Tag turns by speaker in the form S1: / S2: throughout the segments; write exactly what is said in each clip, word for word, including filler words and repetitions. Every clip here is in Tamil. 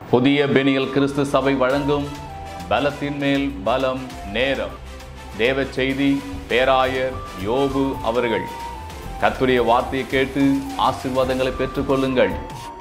S1: புதிய பெனியல் கிறிஸ்து சபை வழங்கும் பலத்தின் மேல் பலம் நேரம். தேவ செய்தி பேராயர் யோபு அவர்கள். கர்த்தருடைய வார்த்தையை கேட்டு ஆசீர்வாதங்களை பெற்றுக்கொள்ளுங்கள்.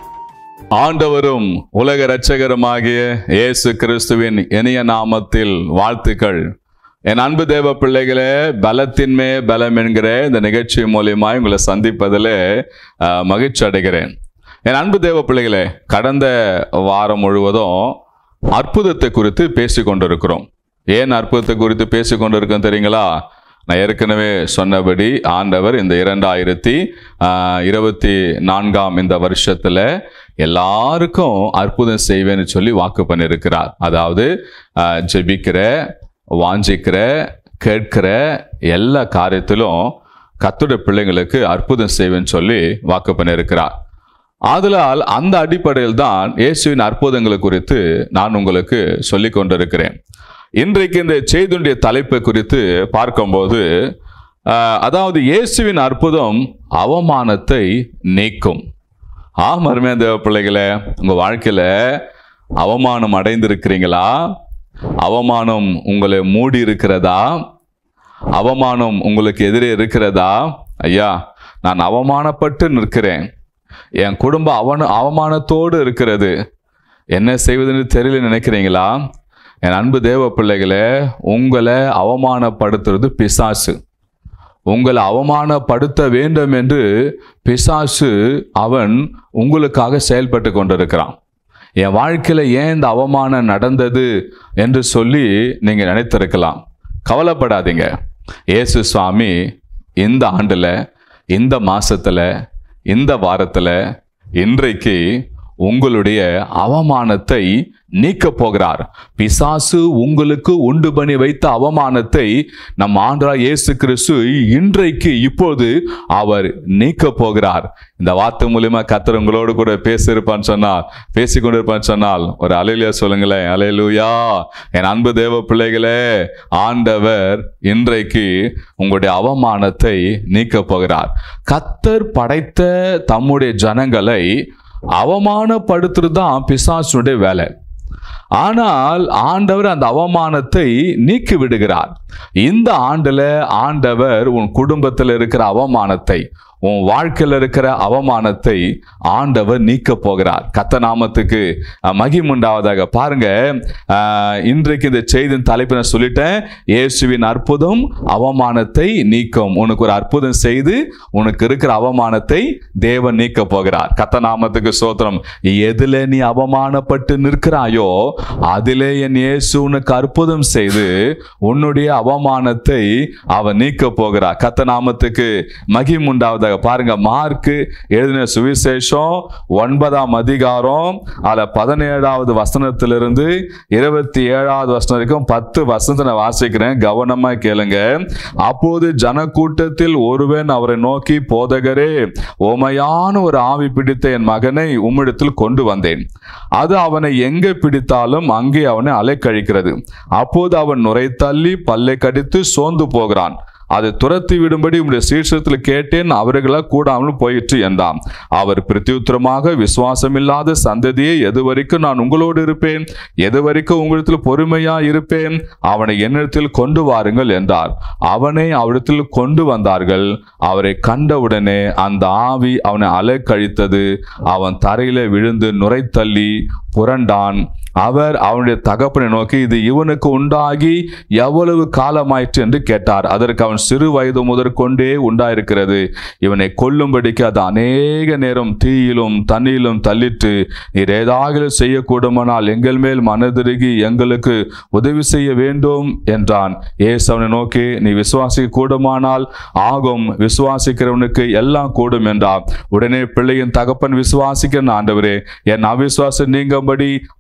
S1: ஆண்டவரும் உலக இரட்சகருமாகிய இயேசு கிறிஸ்துவின் இனிய நாமத்தில் வாழ்த்துக்கள். என் அன்பு தேவ பிள்ளைகளே, பலத்தின் மே பலம் என்கிற இந்த நிகழ்ச்சி மூலியமாய் உங்களை சந்திப்பதில் மகிழ்ச்சி அடைகிறேன். என் அன்பு தேவ பிள்ளைகளே, கடந்த வாரம் முழுவதும் அற்புதத்தை குறித்து பேசி கொண்டிருக்கிறோம். ஏன் அற்புதத்தை குறித்து பேசி கொண்டிருக்கோம் தெரியுங்களா? நான் ஏற்கனவே சொன்னபடி ஆண்டவர் இந்த இரண்டாயிரத்தி இருபத்தி நான்காம் இந்த வருஷத்துல எல்லாருக்கும் அற்புதம் செய்வேன்னு சொல்லி வாக்கு பண்ணியிருக்கிறார். அதாவது ஜெபிக்கிற, வாஞ்சிக்கிற, கேட்கிற எல்லா காரியத்திலும் கர்த்தருடைய பிள்ளைங்களுக்கு அற்புதம் செய்வேன்னு சொல்லி வாக்கு பண்ணியிருக்கிறார். ஆதலால் அந்த அடிப்படையில் தான் இயேசுவின் அற்புதங்களை குறித்து நான் உங்களுக்கு சொல்லி கொண்டிருக்கிறேன். இன்றைக்கு இந்த செய்தியுடைய தலைப்பை குறித்து பார்க்கும்போது, அதாவது இயேசுவின் அற்புதம் அவமானத்தை நீக்கும். ஆம் அருமையான தேவ பிள்ளைகளே, உங்க வாழ்க்கையில அவமானம் அடைந்திருக்கிறீங்களா? அவமானம் உங்களை மூடி இருக்கிறதா? அவமானம் உங்களுக்கு எதிரே இருக்கிறதா? ஐயா, நான் அவமானப்பட்டு நிற்கிறேன், என் குடும்பம் அவன அவமானத்தோடு இருக்கிறது, என்ன செய்வதுன்னு தெரியல நினைக்கிறீங்களா? என் அன்பு தேவ பிள்ளைகளே, உங்களை அவமானப்படுத்துறது பிசாசு. உங்களை அவமானப்படுத்த வேண்டும் என்று பிசாசு அவன் உங்களுக்காக செயல்பட்டு கொண்டிருக்கிறான். என் வாழ்க்கையில ஏன் இந்த அவமானம் நடந்தது என்று சொல்லி நீங்க நினைத்திருக்கலாம். கவலைப்படாதீங்க. இயேசு சுவாமி இந்த ஆண்டுல, இந்த மாசத்துல, இந்த வாரத்துல, இன்றைக்கு உங்களுடைய அவமானத்தை நீக்க போகிறார். பிசாசு உங்களுக்கு உண்டு பண்ணி வைத்த அவமானத்தை நம் ஆண்டவராகிய இயேசு கிறிஸ்து இன்றைக்கு இப்போது அவர் நீக்க போகிறார். இந்த வார்த்தை மூலியமா கர்த்தர் உங்களோடு கூட பேசியிருப்பான்னு சொன்னால், பேசி கொண்டிருப்பான்னு சொன்னால் ஒரு அல்லேலூயா சொல்லுங்களேன். அல்லேலூயா. என் அன்பு தேவ பிள்ளைகளே, ஆண்டவர் இன்றைக்கு உங்களுடைய அவமானத்தை நீக்க போகிறார். கர்த்தர் படைத்த தம்முடைய ஜனங்களை அவமானப்படுத்துறது தான் பிசாசுடைய வேலை. ஆனால் ஆண்டவர் அந்த அவமானத்தை நீக்கி விடுகிறார். இந்த ஆண்டுல ஆண்டவர் உன் குடும்பத்தில் இருக்கிற அவமானத்தை, உன் வாழ்க்கையில் இருக்கிற அவமானத்தை ஆண்டவர் நீக்க போகிறார். கர்த்தர் நாமத்துக்கு மகிமை உண்டாவதாக. பாருங்க, இன்றைக்கு இந்த செய்தியின் தலைப்பு நான் சொல்லிட்டேன். இயேசுவின் அற்புதம் அவமானத்தை நீக்கும். உனக்கு ஒரு அற்புதம் செய்து உனக்கு இருக்கிற அவமானத்தை தேவன் நீக்க போகிறார். கர்த்தர் நாமத்துக்கு ஸ்தோத்திரம். எதுல நீ அவமானப்பட்டு நிற்கிறாயோ அதிலே என் இயேசு உனக்கு அற்புதம் செய்து உன்னுடைய அவமானத்தை அவன் நீக்க போகிறார். கர்த்தர் நாமத்துக்கு மகிமை உண்டாவதாக. பாருங்க, மார்க் எழுதின சுவிசேஷம் ஒன்பதாம் அதிகாரம் அதுல பதினேழாவது வசனத்திலிருந்து இருபத்தி ஏழாவது வசனம் வரைக்கும் பத்து வசனத்தை நான் வாசிக்கிறேன், கவனமா கேளுங்க. அப்போது ஜனக்கூட்டத்தில் ஒருவன் அவரை நோக்கி, போதகரே, உமையான ஒரு ஆவி பிடித்த என் மகனை உம்மிடத்தில் கொண்டு வந்தேன். அது அவனை எங்கே பிடித்தாலும் அங்கே அவனை அலைக்கழிக்கிறது. அப்போது அவன் நுரை தள்ளி பல்லை கடித்து சோர்ந்து போகிறான். அதை துரத்தி விடும்படி உங்களுடைய சீர்ஷத்தில் கேட்டேன், அவர்களா கூடாமல் போயிற்று என்றான். அவர் பிரத்யுத்தரமாக, விசுவாசமில்லாத சந்ததியை, எது வரைக்கும் நான் உங்களோடு இருப்பேன்? எது வரைக்கும் உங்களிடத்தில் பொறுமையா இருப்பேன்? அவனை என்னிடத்தில் கொண்டு வாருங்கள் என்றார். அவனை அவரிடத்தில் கொண்டு வந்தார்கள். அவரை கண்டவுடனே அந்த ஆவி அவனை அலைக்கழித்தது. அவன் தரையில விழுந்து நுரை தள்ளி புரண்டான். அவர் அவனுடைய தகப்பனை நோக்கி, இது இவனுக்கு உண்டாகி எவ்வளவு காலமாயிற்று என்று கேட்டார். அதற்கு அவன், சிறு வயது முதற்கொண்டே உண்டாயிருக்கிறது. இவனை கொல்லும்படிக்கு அது அநேக நேரம் தீயிலும் தண்ணீரிலும் தள்ளிட்டு, நீர் ஏதாவது செய்யக்கூடுமானால் எங்கள் மேல் மனதிருகி எங்களுக்கு உதவி செய்ய வேண்டும் என்றான். இயேசு அவனை நோக்கி, நீ விசுவாசிக்க கூடுமானால் ஆகும், விசுவாசிக்கிறவனுக்கு எல்லாம் கூடும் என்றார். உடனே பிள்ளையின் தகப்பன் விசுவாசிக்க, ஆண்டவரே, என் அவிசுவாசம் நீங்கும்படி உதவி செய்ய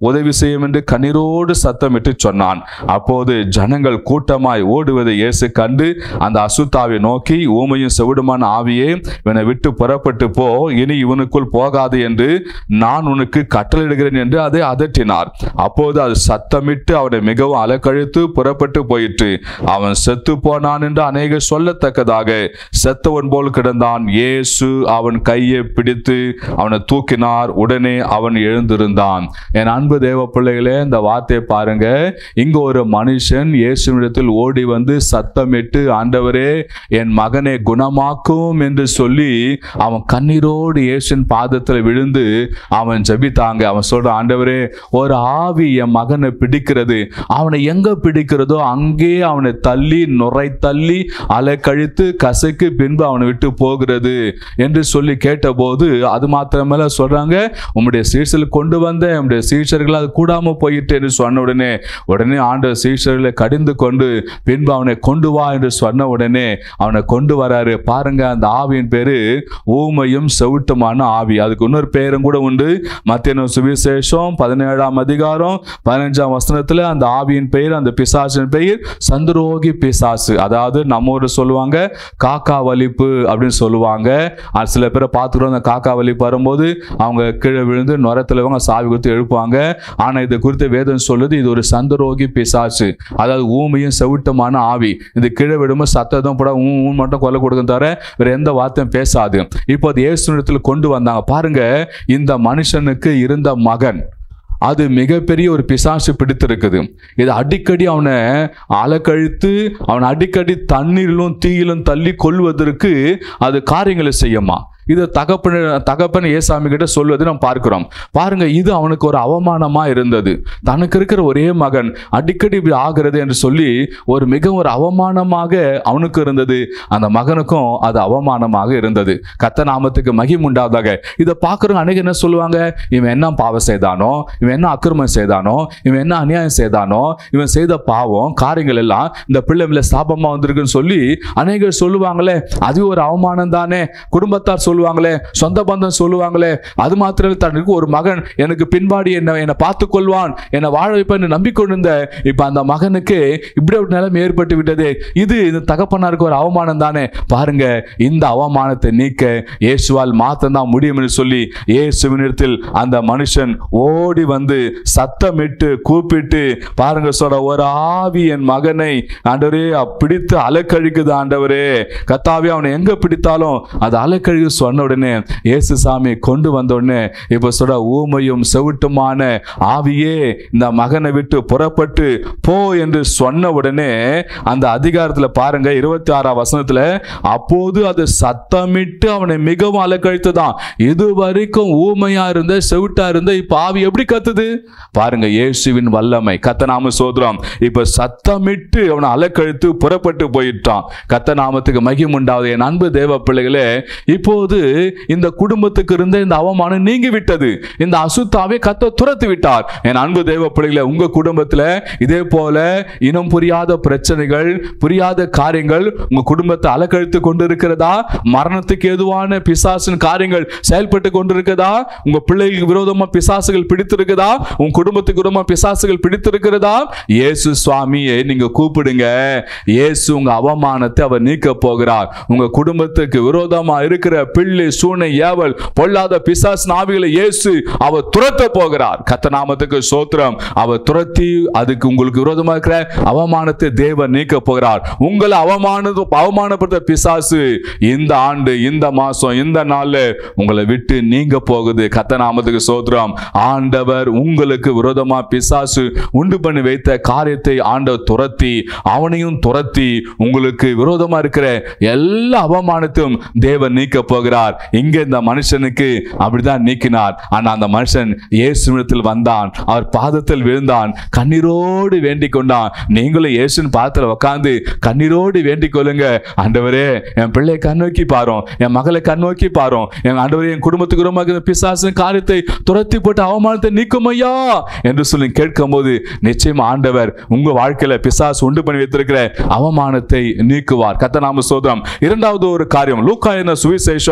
S2: செய்யும் என்று கண்ணீரோடு சத்தமிட்டு சொன்னான். அப்போது ஜனங்கள் கூட்டமாய் ஓடுவதை இயேசு கண்டு அந்த அசுத்தாவை நோக்கி, ஊமையும் செவிடுமான ஆவியே, இவனை விட்டு புறப்பட்டு போ, இனி இவனுக்குள் போகாது என்று நான் உனக்கு கட்டளையிடுகிறேன் என்று அதை அதட்டினார். அப்போது அது சத்தமிட்டு அவனை மிகவும் அலக்கழித்து புறப்பட்டு போயிற்று. அவன் செத்து போனான் என்று அநேகர் சொல்லத்தக்கதாக செத்தவன் போல் கிடந்தான். இயேசு அவன் கையை பிடித்து அவனை தூக்கினார். உடனே அவன் எழுந்திருந்தான். என் அன்பு தேவ பிள்ளைகளே, இந்த வார்த்தையை பாருங்க. இங்க ஒரு மனுஷன் இயேசுவிடத்தில் ஓடி வந்து சத்தமிட்டு, ஆண்டவரே என் மகனை குணமாக்கும் என்று சொல்லி அவன் கண்ணீரோடு இயேசுவின் பாதத்தில் விழுந்து அவன் ஜெபித்தாங்க. அவன் சொல்ற, ஆண்டவரே ஒரு ஆவி என் மகனை பிடிக்கிறது, அவனை எங்க பிடிக்கிறதோ அங்கே அவனை தள்ளி நுரை தள்ளி அலை கழித்து கசைக்கு பின்பு அவனை விட்டு போகிறது என்று சொல்லி கேட்டபோது, அது மாத்திரமல்ல சொல்றாங்க, உம்முடைய சீஷர்கள் கொண்டு வந்த உம்முடைய சீஷர்கள் அது கூடாம போயிட்டு என்று சொன்ன உடனே உடனே ஆண்டவர் சீஷர்களை கடிந்து கொண்டு பின்பு அவனை கொண்டு வா என்று சொன்ன உடனே அவனை கொண்டு வராரு. பாருங்க, அந்த ஆவியின் பேரு ஊமையும் செவிட்டுமான ஆவி. அதுக்கு இன்னொரு பேரும் கூட உண்டு. மத்தேயு சுவிசேஷம் பதினேழாம் அதிகாரம் பதினஞ்சாம் வசனத்துல அந்த ஆவியின் பெயர், அந்த பிசாசின் பெயர் சந்திரோகி பிசாசு. அதாவது நம்ம ஊர் சொல்லுவாங்க காக்கா வலிப்பு அப்படின்னு சொல்லுவாங்க. சில பேரை பார்த்துக்கிறோம், அந்த காக்கா வலிப்பு வரும்போது அவங்க கீழே விழுந்து நுரத்துல சாவி கொடுத்து எழுப்புவாங்க. ஆனா இதை குறித்து வேதம் சொல்லுது, இது ஒரு சந்திரோகி பிசாசு. அதாவது ஊமையும் செவிட்டுமான ஆவி. இது கீழே விடும்போது சத்தம் போட ஊ மட்டும் கொலை கொடுக்கும் தவிர வேற எந்த வார்த்தையும் பேசாது. இப்போ அது இயேசுவிடத்தில் கொண்டு வந்தாங்க. பாருங்க, இந்த மனுஷனுக்கு இருந்த மகன் அது மிகப்பெரிய ஒரு பிசாசு பிடித்திருக்குது. இது அடிக்கடி அவனை அலக்கழித்து அவனை அடிக்கடி தண்ணீரிலும் தீயிலும் தள்ளி கொள்வதற்கு அது காரியங்களை செய்யுமா. இது தகப்பன் தகப்பன் ஏசாமி கிட்ட சொல்வதை நாம் பார்க்கிறோம். பாருங்க, இது அவனுக்கு ஒரு அவமானமா இருந்தது. தனக்கு இருக்கிற ஒரே மகன் அடிக்கடி இப்படி ஆகிறது என்று சொல்லி ஒரு மிக ஒரு அவமானமாக அவனுக்கு இருந்தது. அந்த மகனுக்கும் அது அவமானமாக இருந்தது. கர்த்தர் நாமத்துக்கு மகிமை உண்டாவதாக. இதை பார்க்குறவங்க அன்னைக்கு என்ன சொல்லுவாங்க, இவன் என்ன பாவம் செய்தானோ, இவன் என்ன அக்கிரமம் செய்தானோ, இவன் என்ன அநியாயம் செய்தானோ, இவன் செய்த பாவம் காரியங்கள் எல்லாம் இந்த பிள்ளை மேல சாபமா வந்திருக்குன்னு சொல்லி அநேகர் சொல்லுவாங்களே. அது ஒரு அவமானம் தானே. குடும்பத்தார் சொல்லுவாங்களே, சொந்த பந்தம் சொல்லுவாங்களே. அது மாத்திரம் தனக்கு ஒரு மகன் எனக்கு பின்பாடி என்ன என்னை பார்த்துக் கொள்வான், என்னை வாழ வைப்பேன் நம்பிக்கொண்டிருந்த இப்ப அந்த மகனுக்கு இப்படி ஒரு நிலைமை ஏற்பட்டு விட்டது. இது இந்த தகப்பனாருக்கு ஒரு அவமானம் தானே. பாருங்க, இந்த அவமானத்தை நீக்க இயேசுவால் மாத்தம் முடியும் என்று சொல்லி இயேசுவினிடத்தில் அந்த மனுஷன் ஓடி வந்து சத்தமிட்டு கூப்பிட்டு, பாருங்க சொல்ற, ஒரு ஆவி என் மகனை ஆண்டவரே பிடித்து அலக்கழிக்குது. ஆண்டவரே கர்த்தாவே, அவனை எங்க பிடித்தாலும் அது அலக்கழிவு சொன்ன உடனே இயேசு சாமி கொண்டு வந்த உடனே இப்ப சொல்ற, ஊமையும் செவிட்டுமான ஆவியே இந்த மகனை விட்டு புறப்பட்டு போ என்று சொன்ன உடனே அந்த அதிகாரத்துல பாருங்க இருபத்தி ஆறாம் வசனத்துல, அப்போது அது சத்தமிட்டு அவனை மிகவும் அலக்கழித்துதான். இது வரைக்கும் ஊமையா இருந்த செவிட்டா இருந்த இப்ப ஆவி எப்படி கத்துது பாருங்க. இயேசுவின் வல்லமை. கர்த்தர் நாம சோதரம். இப்ப சத்தமிட்டு அவனை அலக்கழித்து புறப்பட்டு போயிட்டான். கர்த்தர் நாமத்துக்கு மகிமை உண்டாவது. என் அன்பு தேவ பிள்ளைகளே, இப்போது இந்த குடும்பத்துக்கு இருந்த இந்த அவமானம் நீங்கி விட்டது. இந்த அசுத்தாவை கர்த்தர் துரத்தி விட்டார். என் அன்பு தேவ பிள்ளைகளே, உங்க குடும்பத்துல இதே போல இனம் புரியாத பிரச்சனைகள், புரியாத காரியங்கள் உங்க குடும்பத்தை அலக்கழித்து கொண்டிருக்கிறதா? மரணத்துக்கு ஏதுவான பிசாசின் காரியங்கள் செயல்பட்டு கொண்டிருக்கிறதா? உங்க பிள்ளைகளுக்கு விரோதமா பிசாசுகள் பிடித்திருக்கிறதா? உங்க குடும்பத்துக்கு விரோதமா பிசாசுகள் பிடித்திருக்கிறதா? இயேசு சுவாமியை நீங்க கூப்பிடுங்க. இயேசு உங்க அவமானத்தை அவர் நீக்க போகிறார். உங்க குடும்பத்துக்கு விரோதமா இருக்கிற பிள்ளை சூனை ஏவல் பொல்லாத பிசாசு ஆவிகளை இயேசு அவர் துரத்த போகிறார். கர்த்தர் நாமத்துக்கு ஸ்தோத்திரம். அவர் துரத்தி அதுக்கு உங்களுக்கு விரோதமா இருக்கிற அவமானத்தை தேவன் நீக்க போகிறார். உங்களை அவமான அவமானப்படுத்த பிசாசு இந்த ஆண்டு, இந்த மாசம், இந்த நாள்ல உங்களை விட்டு நீங்க போகுது. கர்த்தர் நாமத்துக்கு ஸ்தோத்திரம். ஆண்டவர் உங்களுக்கு விரோதமா பிசாசு உண்டு பண்ணி வைத்த காரியத்தை ஆண்டவர் துரத்தி அவனையும் துரத்தி உங்களுக்கு விரோதமா இருக்கிற எல்லா அவமானத்தையும் தேவன் நீக்க போகிறார். இங்க இந்த மனுஷனுக்கு அப்படிதான் நீக்கினார். ஆனா அந்த மனுஷன் இயேசுவிடத்தில் வந்தான், அவர் பாதத்தில் விழுந்தான், கண்ணீரோடு வேண்டிக் கொண்டான். நீங்களும் இயேசுவின் பாதத்தில் உட்கார்ந்து கண்ணீரோடு வேண்டிக் கொள்ளுங்க. ஆண்டவரே, என் பிள்ளையை கண்ணோக்கி பாரும், என் மகளை கண்ணோக்கி பாரும், என் ஆண்டவரே என் குடும்பத்துக்கு பிசாசு காரியத்தை துரத்தி போட்டு அவமானத்தை நீக்கும் ஐயா என்று சொல்லி கேட்கும் போது நிச்சயம் ஆண்டவர் உங்க வாழ்க்கையில பிசாசு உண்டு பண்ணி வைத்திருக்கிற அவமானத்தை நீக்குவார். கர்த்தர் நாம ஸ்தோத்திரம். இரண்டாவது ஒரு காரியம், லூக்கா எழுதின சுவிசேஷம்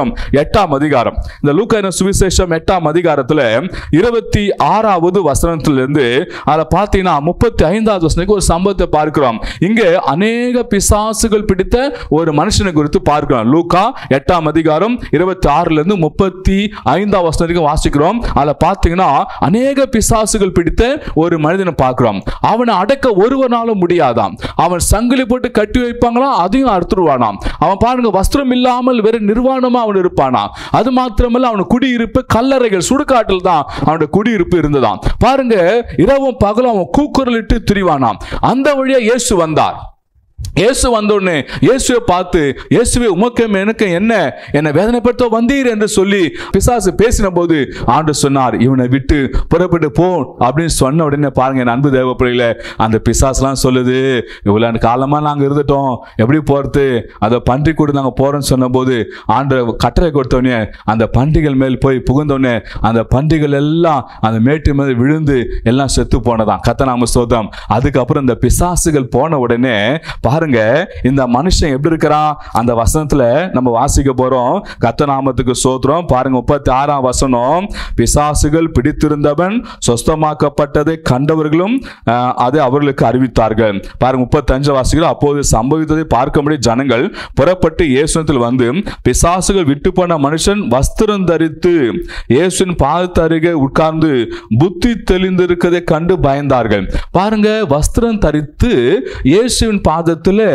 S2: சுவிசேஷம் எட்டாம் அதிகாரம், இந்த லூக்கா சுவிசேஷம் எட்டாம் அதிகாரத்துல இருபத்தி ஆறாவது வசனத்திலிருந்து அதை பார்த்தீங்கன்னா முப்பத்தி ஐந்தாவது வசனத்துக்கு ஒரு சம்பவத்தை பார்க்கிறோம். இங்க அநேக பிசாசுகள் பிடித்த ஒரு மனுஷனை குறித்து பார்க்கிறோம். லூக்கா எட்டாம் அதிகாரம் இருபத்தி ஆறுல இருந்து முப்பத்தி ஐந்தாம் வசனத்துக்கு வாசிக்கிறோம். அதை பார்த்தீங்கன்னா அநேக பிசாசுகள் பிடித்த ஒரு மனிதனை பார்க்கிறோம். அவனை அடக்க ஒருவனாலும் முடியாதாம். அவன் சங்கிலி போட்டு கட்டி வைப்பாங்களா, அதையும் அறுத்துருவானாம். அவன் பாருங்க, வஸ்திரம் இல்லாமல் வெறும் நிர்வாணமா அவன் இருப்பானா. அது மாத்திரமல்ல, அவன் குடியிருப்பு கல்லறைகள், சுடுகாட்டில் தான் அவனுடைய குடியிருப்பு இருந்ததாம். பாருங்க, இரவும் பகலும் அவன் கூக்குரலிட்டு திரிவானாம். அந்த வழியா இயேசு வந்தார். இயேசு வந்தோடனே இயேசுவை பார்த்து, இயேசுவே உமக்கும் எனக்கு என்ன, என்னை வேதனைப்படுத்த வந்தீர் என்று சொல்லி பிசாசு பேசின போது ஆண்டவர் சொன்னார், இவனை விட்டு புறப்பட்டு போ அப்படின்னு சொன்ன உடனே பாருங்க, என் அன்பு தேவ பிள்ளைகளே, அந்த பிசாசுலாம் சொல்லுது, இவ்வளவு காலமா நாங்க இருந்துட்டோம், எப்படி போறது, அதை பன்றி கூட நாங்க போறோம்னு சொன்ன போது ஆண்டவர் கட்டளை கொடுத்தோடனே அந்த பன்றிகள் மேல் போய் புகுந்தோடனே அந்த பன்றிகள் எல்லாம் அந்த மேட்டு மேல் விழுந்து எல்லாம் செத்து போனதான். கர்த்தநாம ஸ்தோத்திரம். அதுக்கப்புறம் இந்த பிசாசுகள் போன உடனே பாருங்க, இந்த மனுஷன் எப்படி இருக்கிறான், அந்த வசனத்துல நம்ம வாசிக்க போறோம். கர்த்தர் நாமத்துக்கு ஸ்தோத்திரம். பாருங்க, முப்பத்தி ஆறாம் வசனம், பிசாசுகள் பிடித்திருந்தவன் சொஸ்தமாக்கப்பட்டதை கண்டவர்களும் அதை அவர்களுக்கு அறிவித்தார்கள். பாருங்க, முப்பத்தி அஞ்சு வாசிக்கிறோம். அப்போது சம்பவித்ததை பார்க்கும்படி ஜனங்கள் புறப்பட்டு இயேசுவில் வந்து, பிசாசுகள் விட்டு போன மனுஷன் வஸ்திரம் தரித்து இயேசுவின் பாதத்து அருகே உட்கார்ந்து புத்தி தெளிந்திருக்கதை கண்டு பயந்தார்கள். பாருங்க, வஸ்திரம் தரித்து இயேசுவின் பாதத்தில்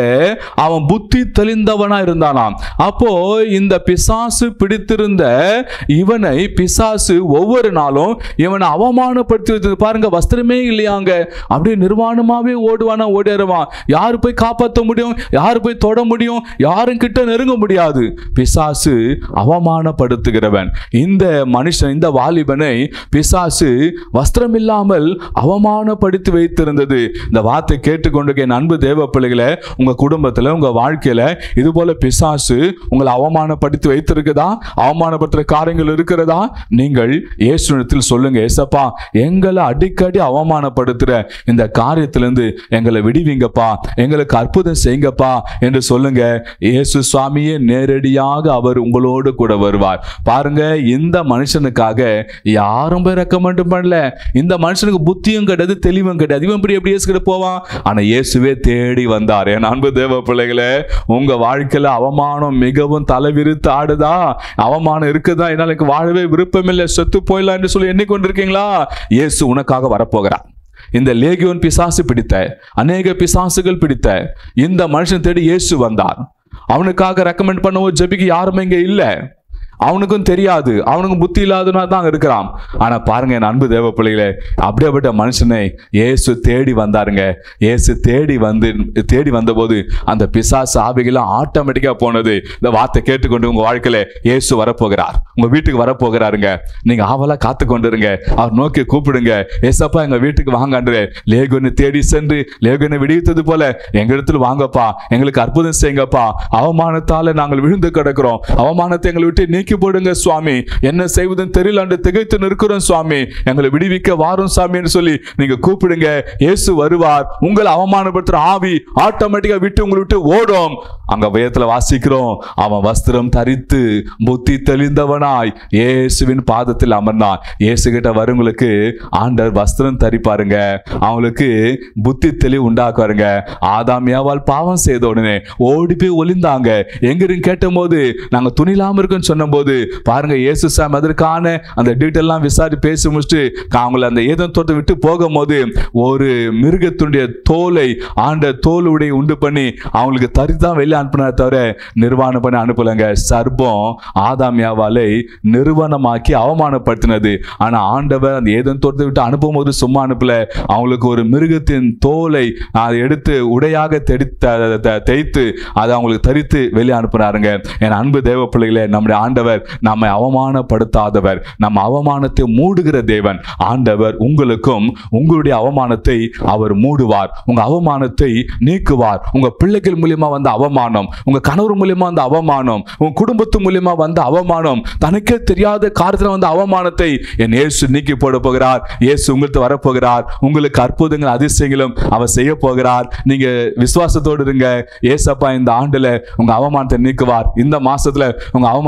S2: அவன் புத்தி தெளிந்தவனா இருந்தானாம். அப்போ இந்த பிசாசு பிடித்திருந்த இவனை பிசாசு ஒவ்வொரு நாளும் இவனை அவமானப்படுத்தி, பாருங்க, வஸ்திரமே இல்லையாங்க, அப்படியே நிர்வாணமாவே ஓடுவானா, ஓடிடுவான். யாரு போய் காப்பாற்ற முடியும், யாரு போய் தொட முடியும், யாரும் கிட்ட நெருங்க முடியாது. பிசாசு அவமானப்படுத்துகிறவன். இந்த மனுஷன், இந்த வாலிபனை பிசாசு வஸ்திரம் இல்லாமல் அவமானப்படுத்தி வைத்திருந்தது. இந்த வார்த்தை கேட்டுக்கொண்டு என் அன்பு தேவ பிள்ளைகளை, உங்க குடும்பத்துல, உங்க வாழ்க்கையில இது போல பிசாசு உங்களை அவமானப்படுத்தி வைத்திருக்குதா, அவமானப்படுத்துற காரியங்கள் இருக்கிறதா, நீங்கள் இயேசுவிடத்தில் சொல்லுங்க, ஏசப்பா, எங்களை அடிக்கடி அவமானப்படுத்துற இந்த காரியத்திலிருந்து எங்களை விடுவீங்கப்பா, எங்களுக்கு அற்புதம் செய்யுங்கப்பா என்று சொல்லுங்க. இயேசு சுவாமியே நேரடியாக அவர் உங்களோடு கூட வருவார். பாருங்க, இந்த மனுஷனுக்காக யாரும் போய் ரெக்கமெண்ட் பண்ணல. இந்த மனுஷனுக்கு புத்தியும் கிடையாது, தெளிவும் கிடையாது. இவன் எப்படி எப்படி இயேசு கிட்ட போவான்? ஆனா இயேசுவே தேடி வந்தார். என் அன்பு தேவ பிள்ளைகளே, உங்க வாழ்க்கையில அவமானம் மிகவும் தலைவிரித்து ஆடுதா, அவமானம் இருக்குதா, என்னால வாழவே விருப்பமில்லை, செத்து போயிடலாம் என்று சொல்லி எண்ணிக்கொண்டிருக்கீங்களா? இயேசு உனக்காக வரப்போகிறார். இந்த லேகியோன் பிசாசு பிடித்த, அநேக பிசாசுகள் பிடித்த இந்த மனுஷன் தேடி இயேசு வந்தார். அவனுக்காக ரெக்கமெண்ட் பண்ணவோ ஜெபிக்க யாருமே இங்க இல்லை. அவனுக்கும் தெரியாது, அவனுக்கும் புத்தி இல்லாதனா தான் இருக்கிறான். ஆனா பாருங்க, என் அன்பு தேவ பிள்ளைகளே, அப்படியேப்பட்ட மனுஷனை இயேசு தேடி வந்தாருங்க. இயேசு தேடி வந்து தேடி வந்த போது அந்த பிசாசு ஆவிகளாம் ஆட்டோமேட்டிக்கா போனது. இந்த வார்த்தை கேட்டுக்கொண்டு உங்க வாழ்க்கையில இயேசு வரப்போகிறார், உங்க வீட்டுக்கு வரப்போகிறாருங்க. நீங்க ஆவலா காத்து கொண்டுருங்க, அவர் நோக்கி கூப்பிடுங்க, ஏசப்பா எங்க வீட்டுக்கு வாங்கன்று. லேகியோனை தேடி சென்று லேகியோனை விடுவித்தது போல எங்க இடத்துல வாங்கப்பா, எங்களுக்கு அற்புதம் செய்யுங்கப்பா, அவமானத்தால நாங்கள் விழுந்து கிடக்கிறோம், அவமானத்தை எங்களை விட்டு நீக்கி போடுங்க சுவாமி, என்ன செய்வதுன்னு தெரியல, திகைத்து நிற்கிறோம் சுவாமி, எங்களை விடுவிக்க வாரும் சாமி என்று சொல்லி நீங்க கூப்பிடுங்க. இயேசு வருவார். உங்களை அவமானப்படுத்துற ஆவி ஆட்டோமேட்டிக்கா விட்டு உங்களை விட்டு ஓடும். அங்க வேதத்துல வாசிக்கிறோம், அவன் வஸ்திரம் தரித்து புத்தி தெளிந்தவனாய் இயேசுவின் பாதத்தில் அமர்ந்தான். இயேசு கிட்ட வருங்களுக்கு ஆண்டவர் வஸ்திரம் தரிப்பாருங்க, அவங்களுக்கு புத்தி தெளிவு உண்டாக்குவாருங்க. ஆதாம் ஏவாள் பாவம் செய்த உடனே ஓடி போய் ஒளிந்தாங்க. எங்கிருந்து கேட்ட போது நாங்க துணி இல்லாம இருக்குன்னு சொன்ன போது பாருங்க, இயேசு சாமி அதற்கான அந்த டீட்டெயிலாம் விசாரி பேசி முடிச்சுட்டு அவங்களை அந்த ஏதேன் தோட்டத்தை விட்டு போகும்போது ஒரு மிருகத்துடைய தோலை ஆண்ட தோல் உடைய உண்டு பண்ணி அவங்களுக்கு தரிதான் வெளியே அனுப்பினார், தவிர நிர்வாணம் பண்ணி அனுப்பலங்க. சர்ப்பம் ஆதாம் ஏவாளை நிர்வாணமாக்கி அவமானப்படுத்தினது. ஆனா ஆண்டவர் அந்த ஏதேன் தோட்டத்தை விட்டு அனுப்பும் போது சும்மா அனுப்பல, அவங்களுக்கு ஒரு மிருகத்தின் தோலை அதை எடுத்து உடையாக தேய்த்து அதை அவங்களுக்கு தரித்து வெளியே அனுப்பினாருங்க. என் அன்பு தேவ பிள்ளைகளே, நம்முடைய ஆண்டவர் நம்மை அவமானப்படுத்தாதவர், நம்ம அவமானத்தை மூடுகிற தேவன். ஆண்டவர் உங்களுக்கும் உங்களுடைய அவமானத்தை அவர் மூடுவார், உங்க அவமானத்தை நீக்குவார். உங்க பிள்ளைகள் மூலியமா வந்த அவமானம், உங்க கணவர் மூலியமா வந்த அவமானம், உங்க குடும்பத்து மூலியமா வந்த அவமானம், தனக்கே தெரியாத காரியத்துல வந்த அவமானத்தை என் இயேசு நீக்கி போட போகிறார். இயேசு உங்களுக்கு வரப்போகிறார். உங்களுக்கு அற்புதங்கள் அதிசயங்களும் அவர் செய்ய போகிறார். நீங்க விசுவாசத்தோடு இருங்க. ஏசப்பா இந்த ஆண்டுல உங்க அவமானத்தை நீக்குவார். இந்த மாசத்துல உங்க அவமானத்தை நீக்க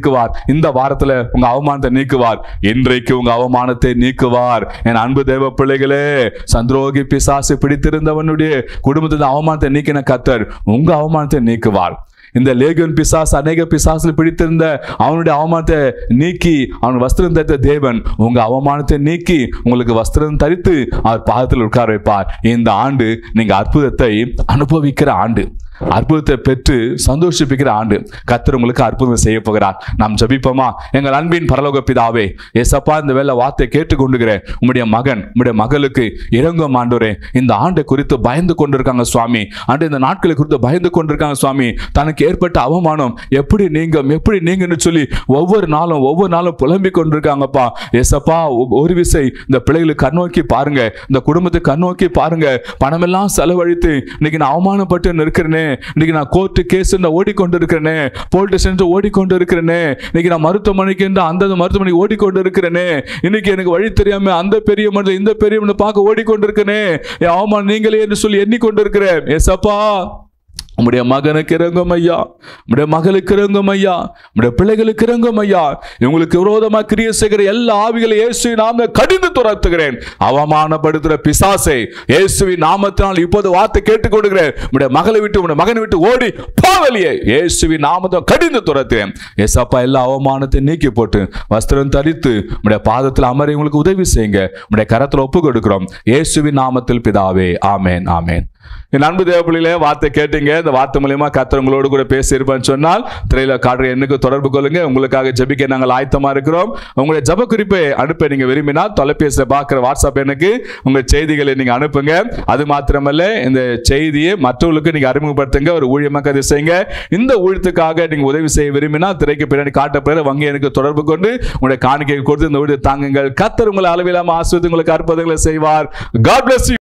S2: நீக்குவார். இந்த வாரத்துல உங்க அவமானத்தை நீக்குவார். இன்றைக்கு உங்க அவமானத்தை நீக்குவார். என் அன்பு தேவ பிள்ளைகளே, சந்திரோகி பிசாசு பிடித்திருந்தவனுடைய குடும்பத்தின் அவமானத்தை நீக்கின கர்த்தர் உங்க அவமானத்தை நீக்குவார். இந்த லேகியோன் பிசாசு அநேக பிசாசுல பிடித்திருந்த அவனுடைய அவமானத்தை நீக்கி அவன் வஸ்திரம் தரித்த தேவன் உங்க அவமானத்தை நீக்கி உங்களுக்கு வஸ்திரம் தரித்து அவர் பாதத்தில் உட்கார வைப்பார். இந்த ஆண்டு நீங்க அற்புதத்தை அனுபவிக்கிற ஆண்டு, அற்புதத்தை பெற்று சந்தோஷிப்பிக்கிற ஆண்டு. கர்த்தர் உங்களுக்கு அற்புதம் செய்ய போகிறார். நாம் ஜெபிப்போமா? எங்கள் அன்பின் பரலோக பிதாவே, ஏசப்பா, இந்த வேளை வார்த்தை கேட்டுக்கொண்டுகிறேன் உம்முடைய மகன் உம்முடைய மகளுக்கு இரங்கும் ஆண்டவரே. இந்த ஆண்டை குறித்து பயந்து கொண்டிருக்காங்க சுவாமி. ஆண்டு இந்த நாட்களை குறித்து பயந்து கொண்டிருக்காங்க சுவாமி. தனக்கு ஏற்பட்ட அவமானம் எப்படி நீங்க எப்படி நீங்கன்னு சொல்லி ஒவ்வொரு நாளும் ஒவ்வொரு நாளும் புலம்பிக் கொண்டிருக்காங்கப்பா. ஏசப்பா, ஒரு விசை இந்த பிள்ளைகளுக்கு கண்ணோக்கி பாருங்க, இந்த குடும்பத்தை கண்ணோக்கி பாருங்க. பணமெல்லாம் செலவழித்து இன்னைக்கு நான் அவமானப்பட்டு நிற்கிறேனே, இன்னைக்கு நான் கோர்ட்டு கேஸ் ஓடிக்கொண்டு இருக்கிறேனே, போலீஸ் ஸ்டேஷன் ஓடிக்கொண்டு இருக்கிறேனே, இன்னைக்கு நான் மருத்துவமனைக்கு அந்த மருத்துவமனைக்கு ஓடிக்கொண்டு இருக்கிறேனே, இன்னைக்கு எனக்கு வழி தெரியாம அந்த பெரிய மனிதன் இந்த பெரிய மனிதனை பார்க்க ஓடிக்கொண்டு இருக்கிறேனே, அவமானம் நீங்களே என்று சொல்லி எண்ணிக்கொண்டு இருக்கிறேன். ஏசப்பா, உம்முடைய மகனுக்கு இறங்கும் ஐயா, உம்முடைய மகளுக்கு இறங்கும் ஐயா, உம்முடைய பிள்ளைகளுக்கு இறங்கும் ஐயா. இவங்களுக்கு விரோதமாக கிரியை செய்கிற எல்லா ஆவிகளை இயேசுவின் நாமத்தில் கடிந்து துரத்துகிறேன். அவமானப்படுத்துகிற பிசாசை இயேசுவின் நாமத்தினால் இப்போது வார்த்தை கேட்டுக்கொள்கிறேன். உம்முடைய மகளை விட்டு உம்முடைய மகனை விட்டு ஓடி போவலியே இயேசுவின் நாமத்தை கடிந்து துரத்துகிறேன். ஏசப்பா, எல்லா அவமானத்தை நீக்கி போட்டு வஸ்திரம் தரித்து உம்முடைய பாதத்தில் அமர உங்களுக்கு உதவி செய்யுங்க. உம்முடைய கரத்தில் ஒப்பு கொடுக்கிறோம் இயேசுவின் நாமத்தில் பிதாவே, ஆமேன், ஆமேன். என் அன்பு தேவ பிள்ளைகளே, வார்த்தை கேட்டீங்க. இந்த வார்த்தை மூலமா கர்த்தர் உங்களோடு கூட பேசி இருப்பான்னு சொன்னால் திரையில காட்டுற எண்ணுக்கு தொடர்பு கொள்ளுங்க. உங்களுக்காக ஜெபிக்க நாங்கள் ஆயத்தமா இருக்கிறோம். உங்களுடைய ஜெப குறிப்பை அனுப்ப நீங்க விரும்பினால் தொலைபேசியில் பார்க்கிற வாட்ஸ்அப் எண்ணுக்கு உங்க செய்திகளை நீங்க அனுப்புங்க. அது மாத்திரமல்ல, இந்த செய்தியை மற்றவர்களுக்கு நீங்க அறிமுகப்படுத்துங்க, ஒரு ஊழியமாக அதை செய்யுங்க. இந்த ஊழியத்துக்காக நீங்க உதவி செய்ய விரும்பினால் திரைக்கு பின்னாடி காட்டப்படுற வங்கி எனக்கு தொடர்பு கொண்டு உங்களுடைய காணிக்கை கொடுத்து இந்த ஊழியத்தை தாங்குங்கள். கர்த்தர் உங்களை அளவில்லாம ஆசீர்வதித்து உங்களுக்கு அற்புதங்களை செய்வார். God bless you.